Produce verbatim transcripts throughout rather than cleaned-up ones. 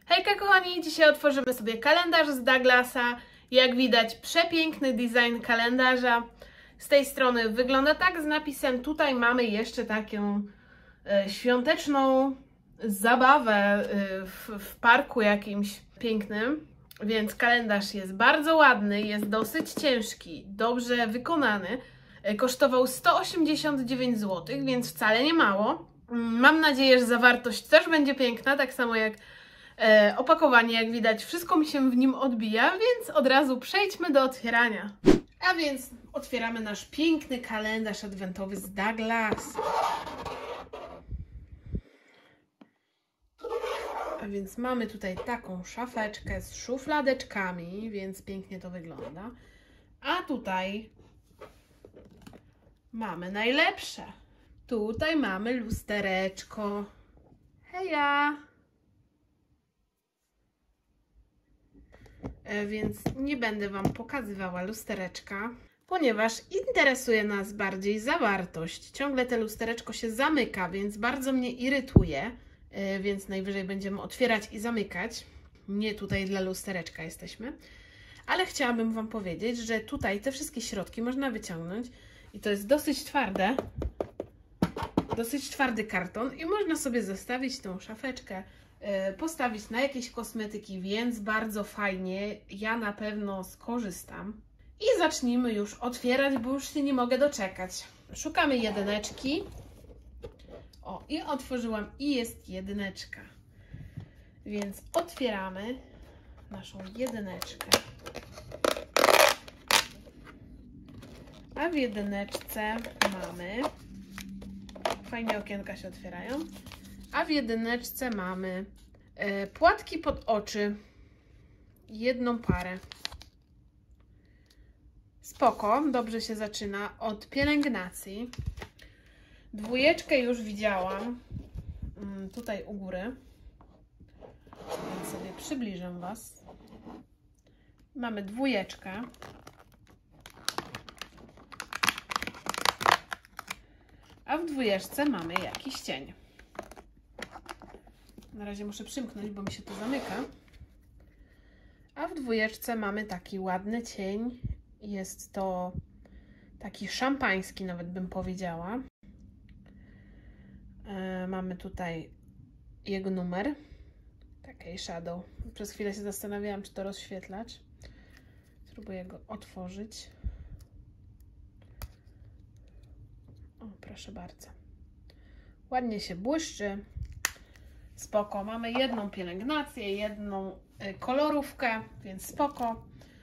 Hejka kochani, dzisiaj otworzymy sobie kalendarz z Douglasa. Jak widać, przepiękny design kalendarza. Z tej strony wygląda tak z napisem. Tutaj mamy jeszcze taką e, świąteczną zabawę e, w, w parku jakimś pięknym. Więc kalendarz jest bardzo ładny, jest dosyć ciężki, dobrze wykonany. E, kosztował sto osiemdziesiąt dziewięć złotych, więc wcale nie mało. Mam nadzieję, że zawartość też będzie piękna, tak samo jak e, opakowanie, jak widać, wszystko mi się w nim odbija, więc od razu przejdźmy do otwierania. A więc otwieramy nasz piękny kalendarz adwentowy z Douglasa. A więc mamy tutaj taką szafeczkę z szufladeczkami, więc pięknie to wygląda. A tutaj mamy najlepsze. Tutaj mamy lustereczko. Heja! E, więc nie będę Wam pokazywała lustereczka, ponieważ interesuje nas bardziej zawartość. Ciągle te lustereczko się zamyka, więc bardzo mnie irytuje. E, więc najwyżej będziemy otwierać i zamykać. Nie tutaj dla lustereczka jesteśmy. Ale chciałabym Wam powiedzieć, że tutaj te wszystkie środki można wyciągnąć i to jest dosyć twarde. Dosyć twardy karton i można sobie zostawić tą szafeczkę, yy, postawić na jakieś kosmetyki, więc bardzo fajnie, ja na pewno skorzystam. I zacznijmy już otwierać, bo już się nie mogę doczekać. Szukamy jedyneczki. O, i otworzyłam i jest jedyneczka. Więc otwieramy naszą jedyneczkę. A w jedyneczce mamy... Fajnie okienka się otwierają. A w jedyneczce mamy e, płatki pod oczy. Jedną parę. Spoko, dobrze się zaczyna od pielęgnacji. Dwójeczkę już widziałam. Mm, tutaj u góry. Więc sobie przybliżę Was. Mamy dwójeczkę. A w dwójeczce mamy jakiś cień. Na razie muszę przymknąć, bo mi się to zamyka. A w dwójeczce mamy taki ładny cień. Jest to taki szampański, nawet bym powiedziała. E, mamy tutaj jego numer. Taki shadow. Przez chwilę się zastanawiałam, czy to rozświetlać. Spróbuję go otworzyć. O, proszę bardzo. Ładnie się błyszczy. Spoko. Mamy jedną pielęgnację, jedną kolorówkę, więc spoko.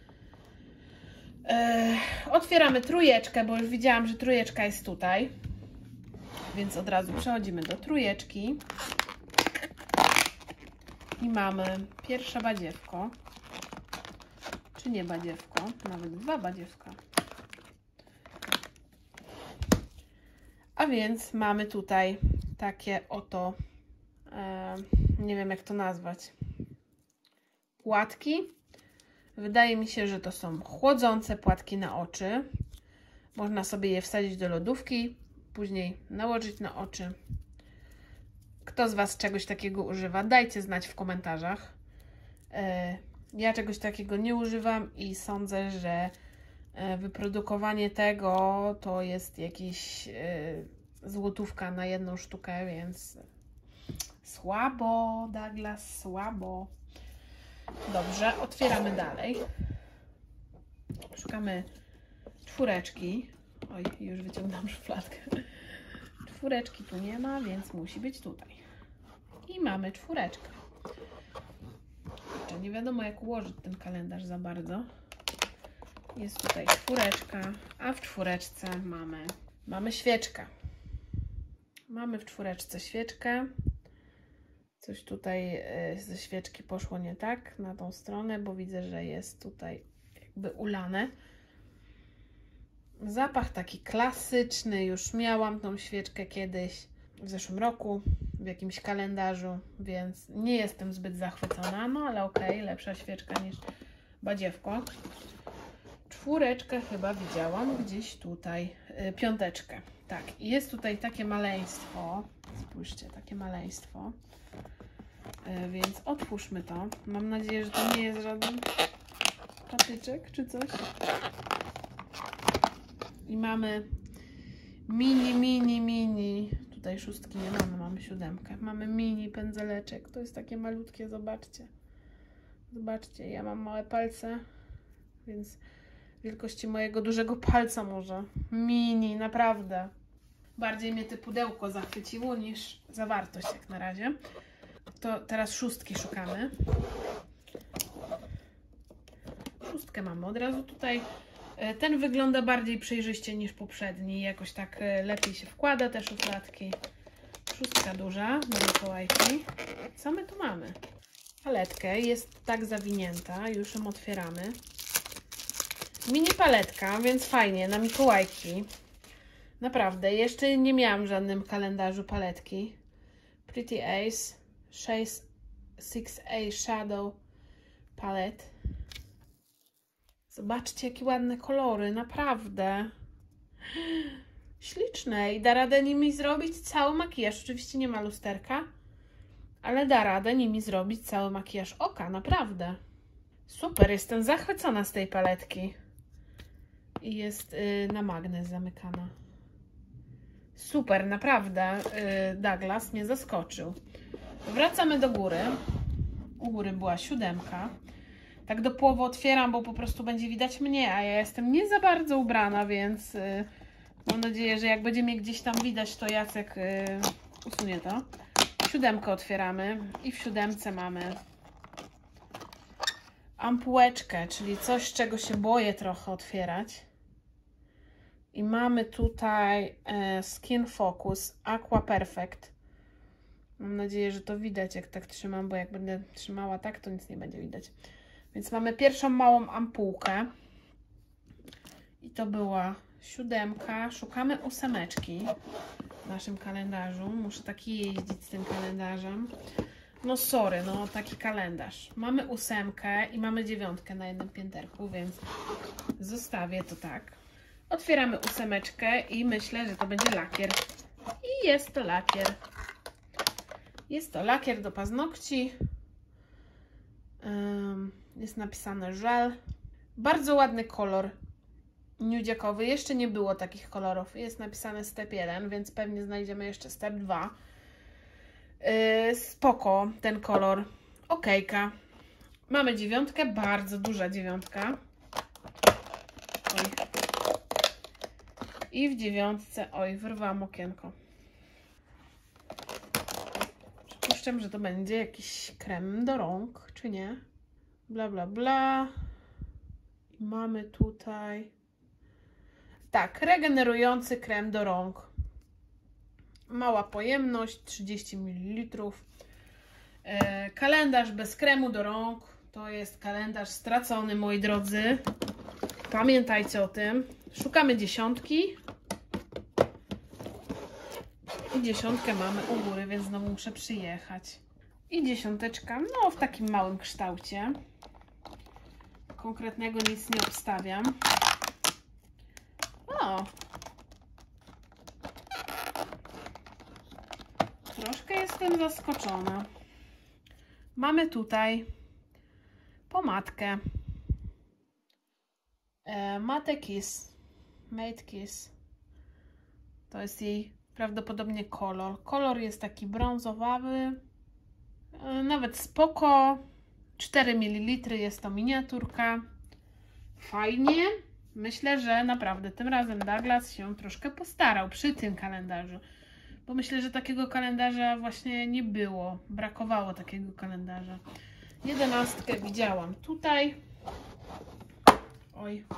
Yy, otwieramy trójeczkę, bo już widziałam, że trójeczka jest tutaj. Więc od razu przechodzimy do trójeczki. I mamy pierwsze badziewko. Czy nie badziewko? Nawet dwa badziewka. A więc mamy tutaj takie oto, e, nie wiem jak to nazwać, płatki. Wydaje mi się, że to są chłodzące płatki na oczy. Można sobie je wsadzić do lodówki, później nałożyć na oczy. Kto z Was czegoś takiego używa? Dajcie znać w komentarzach. E, ja czegoś takiego nie używam i sądzę, że wyprodukowanie tego to jest jakieś yy, złotówka na jedną sztukę, więc słabo, Douglas, słabo. Dobrze, otwieramy dalej. Szukamy czwóreczki. Oj, już wyciągnęłam szufladkę. Czwóreczki tu nie ma, więc musi być tutaj. I mamy czwóreczkę. Jeszcze nie wiadomo, jak ułożyć ten kalendarz za bardzo. Jest tutaj czwóreczka, a w czwóreczce mamy, mamy świeczkę. Mamy w czwóreczce świeczkę. Coś tutaj ze świeczki poszło nie tak na tą stronę, bo widzę, że jest tutaj jakby ulane. Zapach taki klasyczny, już miałam tą świeczkę kiedyś w zeszłym roku w jakimś kalendarzu, więc nie jestem zbyt zachwycona, no ale okej, okay, lepsza świeczka niż badziewko. Czwóreczkę chyba widziałam gdzieś tutaj, yy, piąteczkę. Tak, i jest tutaj takie maleństwo. Spójrzcie, takie maleństwo. Yy, więc otwórzmy to. Mam nadzieję, że to nie jest żaden patyczek czy coś. I mamy mini, mini, mini. Tutaj szóstki nie mamy, mamy siódemkę. Mamy mini pędzeleczek. To jest takie malutkie, zobaczcie. Zobaczcie, ja mam małe palce, więc wielkości mojego dużego palca może. Mini, naprawdę. Bardziej mnie to pudełko zachwyciło niż zawartość jak na razie. To teraz szóstki szukamy. Szóstkę mamy od razu tutaj. Ten wygląda bardziej przejrzyście niż poprzedni. Jakoś tak lepiej się wkłada te szufladki. Szóstka duża na Mikołajki. Co my tu mamy? Paletkę. Jest tak zawinięta. Już ją otwieramy. Mini paletka, więc fajnie. Na Mikołajki. Naprawdę. Jeszcze nie miałam w żadnym kalendarzu paletki. Pretty Ace six A Shadow Palette. Zobaczcie, jakie ładne kolory, naprawdę. Śliczne i da radę nimi zrobić cały makijaż. Oczywiście nie ma lusterka, ale da radę nimi zrobić cały makijaż oka, naprawdę. Super, jestem zachwycona z tej paletki. I jest yy, na magnes zamykana. Super, naprawdę. Yy, Douglas mnie zaskoczył. Wracamy do góry. U góry była siódemka. Tak do połowy otwieram, bo po prostu będzie widać mnie, a ja jestem nie za bardzo ubrana, więc yy, mam nadzieję, że jak będzie mnie gdzieś tam widać, to Jacek yy, usunie to. Siódemkę otwieramy i w siódemce mamy ampułeczkę, czyli coś, czego się boję trochę otwierać. I mamy tutaj e, Skin Focus Aqua Perfect. Mam nadzieję, że to widać, jak tak trzymam, bo jak będę trzymała tak, to nic nie będzie widać. Więc mamy pierwszą małą ampułkę. I to była siódemka. Szukamy ósemeczki w naszym kalendarzu. Muszę taki jeździć z tym kalendarzem. No sorry, no taki kalendarz. Mamy ósemkę i mamy dziewiątkę na jednym pięterku, więc zostawię to tak. Otwieramy ósemeczkę i myślę, że to będzie lakier. I jest to lakier. Jest to lakier do paznokci. Jest napisane żel. Bardzo ładny kolor nudziakowy. Jeszcze nie było takich kolorów. Jest napisane step jeden, więc pewnie znajdziemy jeszcze step dwa. Spoko ten kolor. Okejka. Mamy dziewiątkę, bardzo duża dziewiątka. Oj. I w dziewiątce, oj, wyrwałam okienko. Przypuszczam, że to będzie jakiś krem do rąk, czy nie? Bla, bla, bla. I mamy tutaj... Tak, regenerujący krem do rąk. Mała pojemność, trzydzieści mililitrów. E, kalendarz bez kremu do rąk. To jest kalendarz stracony, moi drodzy. Pamiętajcie o tym. Szukamy dziesiątki. I dziesiątkę mamy u góry, więc znowu muszę przyjechać. I dziesiąteczka, no w takim małym kształcie. Konkretnego nic nie obstawiam. O! Troszkę jestem zaskoczona. Mamy tutaj pomadkę. E, Matte Kiss. Mate Kiss. To jest jej prawdopodobnie kolor. Kolor jest taki brązowawy. E, nawet spoko. cztery mililitry jest to miniaturka. Fajnie. Myślę, że naprawdę tym razem Douglas się troszkę postarał przy tym kalendarzu. Bo myślę, że takiego kalendarza właśnie nie było. Brakowało takiego kalendarza. Jedenastkę widziałam tutaj. Oj.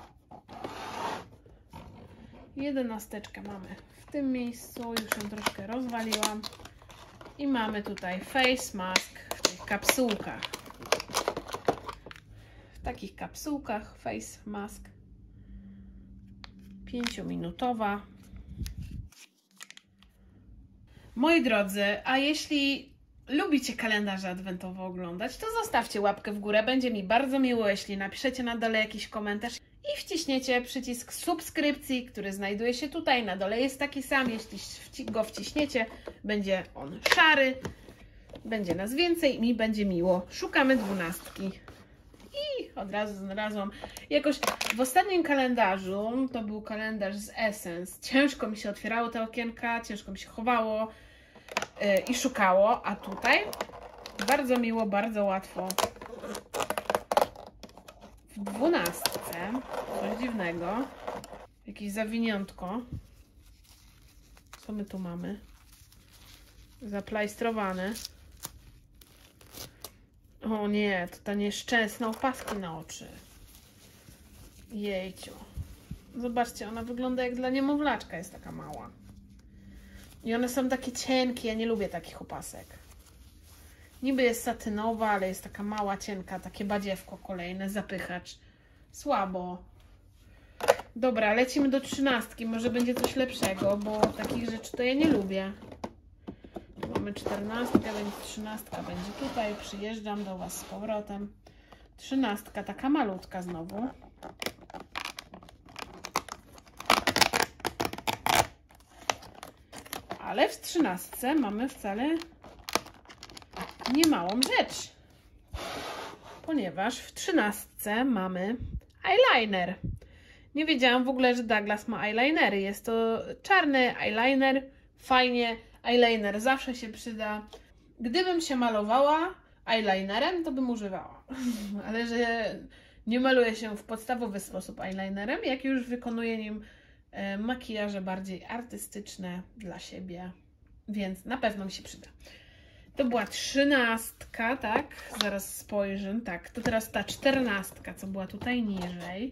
Jedenasteczkę mamy w tym miejscu. Już ją troszkę rozwaliłam. I mamy tutaj face mask w tych kapsułkach. W takich kapsułkach face mask. pięciominutowa. Moi drodzy, a jeśli lubicie kalendarze adwentowe oglądać, to zostawcie łapkę w górę. Będzie mi bardzo miło, jeśli napiszecie na dole jakiś komentarz i wciśniecie przycisk subskrypcji, który znajduje się tutaj. Na dole jest taki sam. Jeśli go wciśniecie, będzie on szary. będzie nas więcej i mi będzie miło. Szukamy dwunastki. I od razu znalazłam. Jakoś w ostatnim kalendarzu, to był kalendarz z Essence, ciężko mi się otwierało te okienka, ciężko mi się chowało yy, i szukało, a tutaj bardzo miło, bardzo łatwo. W dwunastce coś dziwnego, jakieś zawiniątko. Co my tu mamy? Zaplajstrowane. O nie, to ta nieszczęsna opaski na oczy. Jejciu. Zobaczcie, ona wygląda jak dla niemowlaczka, jest taka mała. I one są takie cienkie, ja nie lubię takich opasek. Niby jest satynowa, ale jest taka mała, cienka, takie badziewko kolejne, zapychacz. Słabo. Dobra, lecimy do trzynastki, może będzie coś lepszego, bo takich rzeczy to ja nie lubię. Mamy czternastkę, więc trzynastka będzie tutaj. Przyjeżdżam do Was z powrotem. Trzynastka, taka malutka znowu. Ale w trzynastce mamy wcale nie małą rzecz. Ponieważ w trzynastce mamy eyeliner. Nie wiedziałam w ogóle, że Douglas ma eyelinery. Jest to czarny eyeliner. Fajnie. Eyeliner zawsze się przyda. Gdybym się malowała eyelinerem, to bym używała. Ale że nie maluję się w podstawowy sposób eyelinerem, jak już wykonuję nim e, makijaże bardziej artystyczne dla siebie. Więc na pewno mi się przyda. To była trzynastka, tak? Zaraz spojrzę. Tak, to teraz ta czternastka, co była tutaj niżej.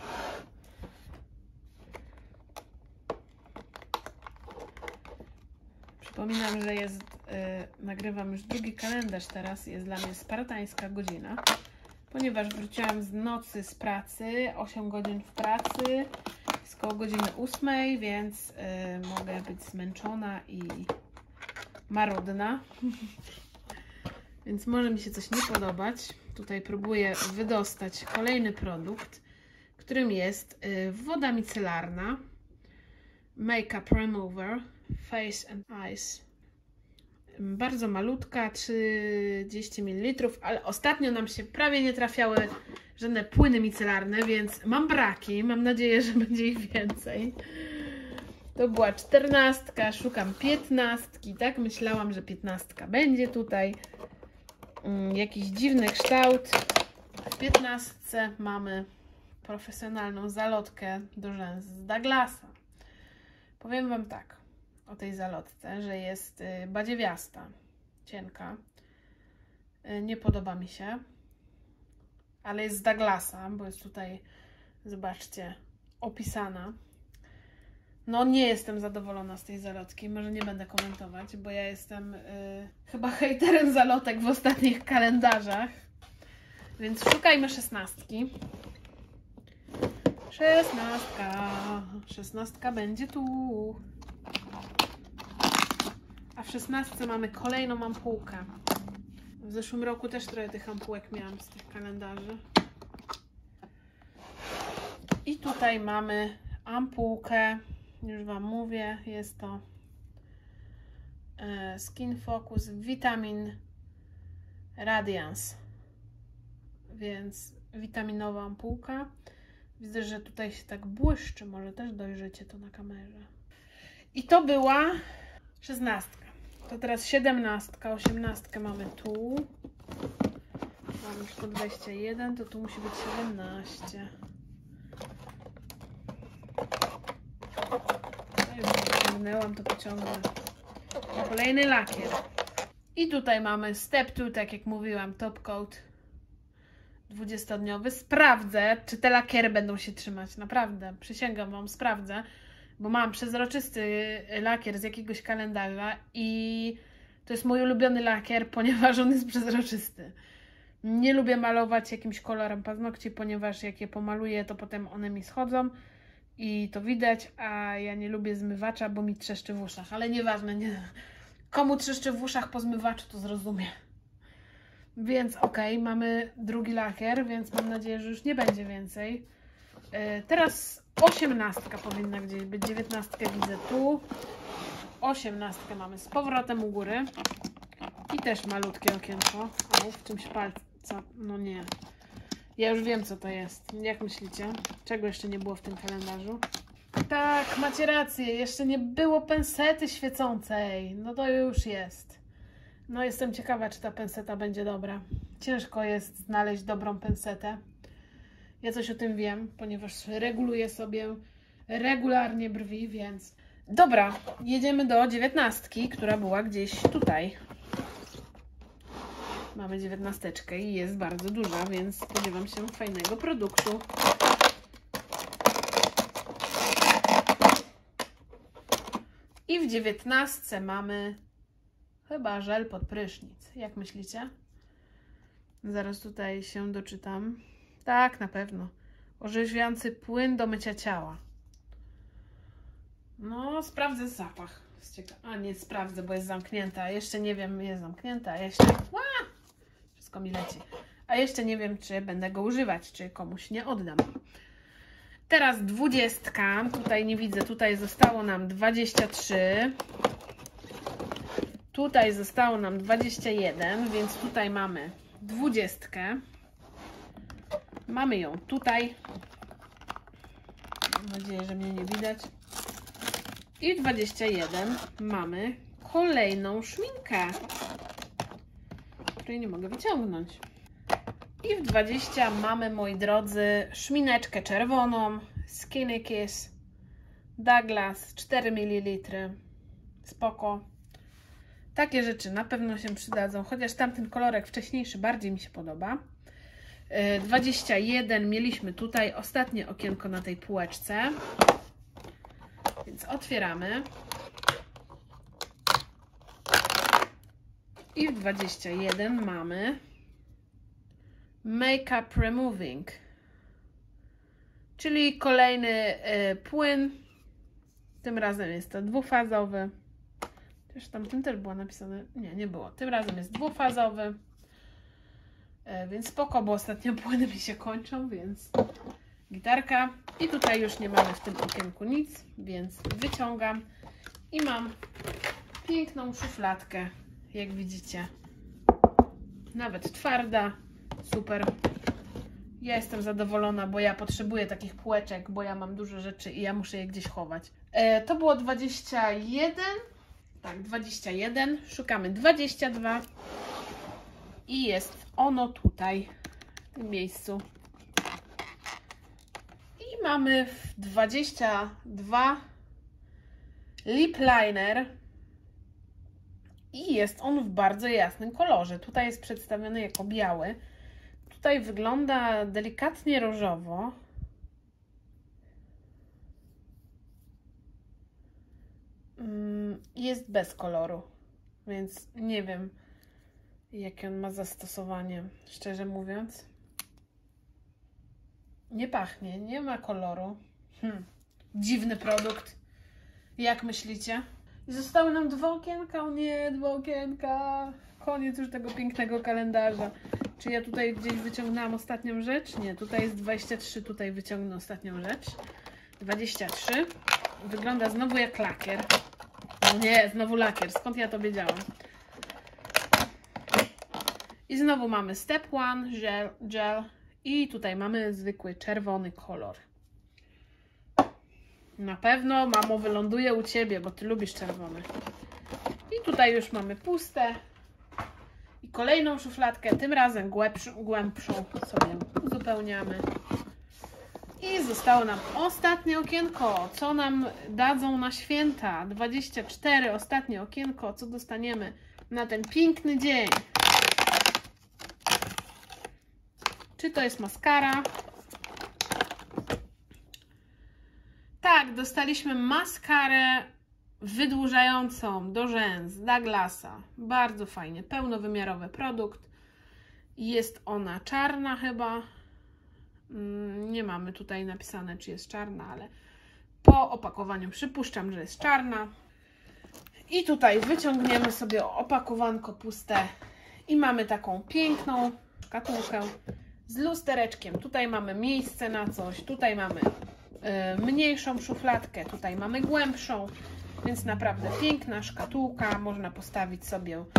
Przypominam, że jest, yy, nagrywam już drugi kalendarz teraz, jest dla mnie spartańska godzina, ponieważ wróciłam z nocy z pracy, osiem godzin w pracy, jest koło godziny ósmej, więc yy, mogę być zmęczona i marudna, więc może mi się coś nie podobać. Tutaj próbuję wydostać kolejny produkt, którym jest yy, woda micelarna, Makeup Remover, Face and Eyes. Bardzo malutka, trzydzieści mililitrów, ale ostatnio nam się prawie nie trafiały żadne płyny micelarne, więc mam braki. Mam nadzieję, że będzie ich więcej. To była czternastka, szukam piętnastki, tak? Myślałam, że piętnastka będzie tutaj. Hmm, jakiś dziwny kształt. W piętnastce mamy profesjonalną zalotkę do rzęs z Douglasa. Powiem Wam tak o tej zalotce, że jest badziewiasta, cienka. Nie podoba mi się, ale jest z Douglasa, bo jest tutaj, zobaczcie, opisana. No nie jestem zadowolona z tej zalotki, może nie będę komentować, bo ja jestem y, chyba hejterem zalotek w ostatnich kalendarzach. Więc szukajmy szesnastki. Szesnastka. Szesnastka będzie tu. A w szesnastce mamy kolejną ampułkę. W zeszłym roku też trochę tych ampułek miałam z tych kalendarzy. I tutaj mamy ampułkę. Już Wam mówię, jest to Skin Focus Vitamin Radiance. Więc witaminowa ampułka. Widzę, że tutaj się tak błyszczy, może też dojrzycie to na kamerze. I to była szesnastka. To teraz siedemnastka, osiemnastkę mamy tu. Mam już sto dwadzieścia jeden, to tu musi być siedemnaście. Ja już pociągnęłam, to pociągnę. Kolejny lakier. I tutaj mamy Step two, tak jak mówiłam, Top Coat dwudziestodniowy. Sprawdzę, czy te lakiery będą się trzymać. Naprawdę, przysięgam Wam, sprawdzę. Bo mam przezroczysty lakier z jakiegoś kalendarza i to jest mój ulubiony lakier, ponieważ on jest przezroczysty. Nie lubię malować jakimś kolorem paznokci, ponieważ jak je pomaluję, to potem one mi schodzą i to widać, a ja nie lubię zmywacza, bo mi trzeszczy w uszach. Ale nieważne, nie. Komu trzeszczy w uszach po zmywaczu, to zrozumie. Więc ok, mamy drugi lakier, więc mam nadzieję, że już nie będzie więcej. Yy, teraz osiemnastka powinna gdzieś być, dziewiętnastkę widzę tu. osiemnastkę mamy z powrotem u góry. I też malutkie okienko. O, w czymś palca. No nie. Ja już wiem, co to jest. Jak myślicie? Czego jeszcze nie było w tym kalendarzu? Tak, macie rację. Jeszcze nie było pensety świecącej. No to już jest. No jestem ciekawa, czy ta penseta będzie dobra. Ciężko jest znaleźć dobrą pensetę. Ja coś o tym wiem, ponieważ reguluję sobie regularnie brwi, więc... Dobra, jedziemy do dziewiętnastki, która była gdzieś tutaj. Mamy dziewiętnasteczkę i jest bardzo duża, więc spodziewam się fajnego produktu. I w dziewiętnastce mamy chyba żel pod prysznic. Jak myślicie? Zaraz tutaj się doczytam. Tak, na pewno. Orzeźwiający płyn do mycia ciała. No, sprawdzę zapach. A nie, sprawdzę, bo jest zamknięta. Jeszcze nie wiem, jest zamknięta. Jeszcze... Ła! Wszystko mi leci. A jeszcze nie wiem, czy będę go używać, czy komuś nie oddam. Teraz dwudziestka. Tutaj nie widzę. Tutaj zostało nam dwadzieścia trzy. Tutaj zostało nam dwadzieścia jeden, więc tutaj mamy dwudziestkę. Mamy ją tutaj. Mam nadzieję, że mnie nie widać. I dwadzieścia jeden mamy kolejną szminkę, której nie mogę wyciągnąć. I w dwadzieścia mamy, moi drodzy, szmineczkę czerwoną Skinny Kiss Douglas cztery mililitry. Spoko. Takie rzeczy na pewno się przydadzą, chociaż tamten kolorek wcześniejszy bardziej mi się podoba. dwadzieścia jeden mieliśmy tutaj ostatnie okienko na tej półeczce. Więc otwieramy. I w dwadzieścia jeden mamy Makeup Removing, czyli kolejny y, płyn. Tym razem jest to dwufazowy. Też tamtym też było napisane. Nie, nie było. Tym razem jest dwufazowy. Y, więc spoko, bo ostatnio płyny mi się kończą, więc gitarka. I tutaj już nie mamy w tym okienku nic, więc wyciągam i mam piękną szufladkę, jak widzicie. Nawet twarda, super. Ja jestem zadowolona, bo ja potrzebuję takich półeczek, bo ja mam dużo rzeczy i ja muszę je gdzieś chować. E, to było dwadzieścia jeden. Tak, dwadzieścia jeden. Szukamy dwadzieścia dwa. I jest ono tutaj, w tym miejscu. I mamy w dwadzieścia dwa lip liner. I jest on w bardzo jasnym kolorze. Tutaj jest przedstawiony jako biały. Tutaj wygląda delikatnie różowo. Jest bez koloru, więc nie wiem, jakie on ma zastosowanie, szczerze mówiąc. Nie pachnie, nie ma koloru. Hmm. Dziwny produkt. Jak myślicie? I zostały nam dwa okienka. O nie, dwa okienka. Koniec już tego pięknego kalendarza. Czy ja tutaj gdzieś wyciągnęłam ostatnią rzecz? Nie, tutaj jest dwadzieścia trzy, tutaj wyciągnę ostatnią rzecz. dwadzieścia trzy. Wygląda znowu jak lakier. Nie, znowu lakier. Skąd ja to wiedziałam? I znowu mamy step one, gel, gel. I tutaj mamy zwykły czerwony kolor. Na pewno, mamo, wyląduje u Ciebie, bo Ty lubisz czerwony. I tutaj już mamy puste. I kolejną szufladkę, tym razem głębszą, głębszą sobie uzupełniamy. I zostało nam ostatnie okienko. Co nam dadzą na święta? dwadzieścia cztery, ostatnie okienko. Co dostaniemy na ten piękny dzień? Czy to jest maskara? Tak, dostaliśmy maskarę wydłużającą do rzęs Douglasa. Bardzo fajnie, pełnowymiarowy produkt. Jest ona czarna chyba. Nie mamy tutaj napisane, czy jest czarna, ale po opakowaniu przypuszczam, że jest czarna. I tutaj wyciągniemy sobie opakowanko puste i mamy taką piękną szkatułkę z lustereczkiem. Tutaj mamy miejsce na coś, tutaj mamy y, mniejszą szufladkę, tutaj mamy głębszą, więc naprawdę piękna szkatułka. Można postawić sobie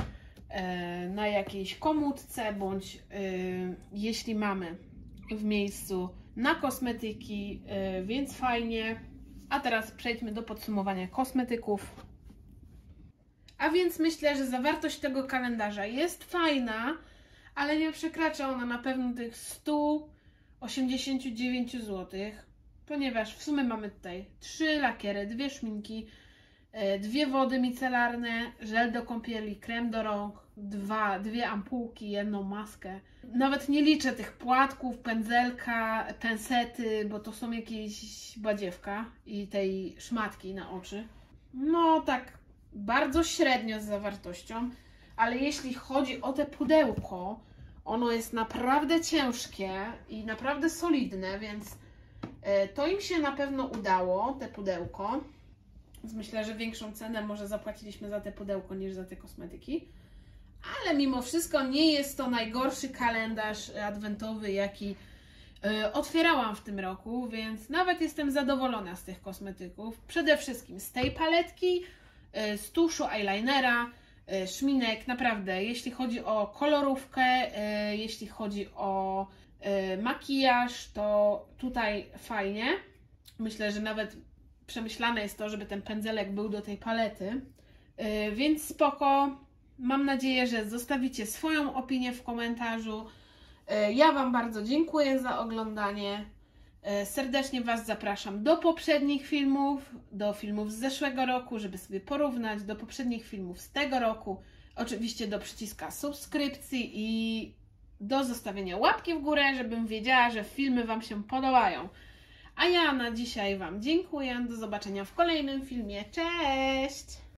na jakiejś komódce, bądź jeśli mamy w miejscu na kosmetyki, więc fajnie. A teraz przejdźmy do podsumowania kosmetyków. A więc myślę, że zawartość tego kalendarza jest fajna, ale nie przekracza ona na pewno tych stu osiemdziesięciu dziewięciu złotych, ponieważ w sumie mamy tutaj trzy lakiery, dwie szminki, dwie wody micelarne, żel do kąpieli, krem do rąk, dwa, dwie ampułki, jedną maskę. Nawet nie liczę tych płatków, pędzelka, pensety, bo to są jakieś badziewka i tej szmatki na oczy. No tak bardzo średnio z zawartością, ale jeśli chodzi o te pudełko, ono jest naprawdę ciężkie i naprawdę solidne, więc to im się na pewno udało, te pudełko. Więc myślę, że większą cenę może zapłaciliśmy za te pudełko niż za te kosmetyki. Ale mimo wszystko nie jest to najgorszy kalendarz adwentowy, jaki y, otwierałam w tym roku, więc nawet jestem zadowolona z tych kosmetyków. Przede wszystkim z tej paletki, y, z tuszu, eyelinera, y, szminek. Naprawdę, jeśli chodzi o kolorówkę, y, jeśli chodzi o y, makijaż, to tutaj fajnie. Myślę, że nawet przemyślane jest to, żeby ten pędzelek był do tej palety, yy, więc spoko. Mam nadzieję, że zostawicie swoją opinię w komentarzu. Yy, ja Wam bardzo dziękuję za oglądanie. Yy, serdecznie Was zapraszam do poprzednich filmów, do filmów z zeszłego roku, żeby sobie porównać, do poprzednich filmów z tego roku. Oczywiście do przyciska subskrypcji i do zostawienia łapki w górę, żebym wiedziała, że filmy Wam się podobają. A ja na dzisiaj Wam dziękuję. Do zobaczenia w kolejnym filmie. Cześć!